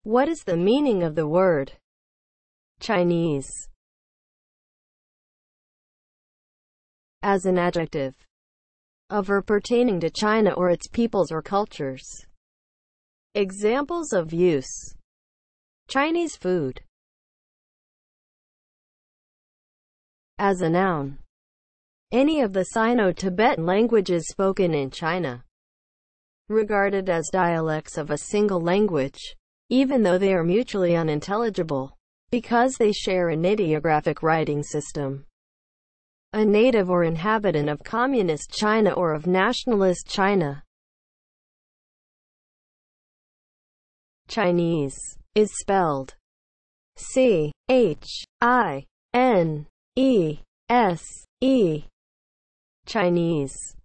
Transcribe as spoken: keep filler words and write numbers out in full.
What is the meaning of the word Chinese? As an adjective, a verb pertaining to China or its peoples or cultures. Examples of use: Chinese food. As a noun, any of the Sino-Tibetan languages spoken in China, regarded as dialects of a single language, even though they are mutually unintelligible, because they share an ideographic writing system. A native or inhabitant of Communist China or of Nationalist China. Chinese is spelled C H I N E S E. Chinese.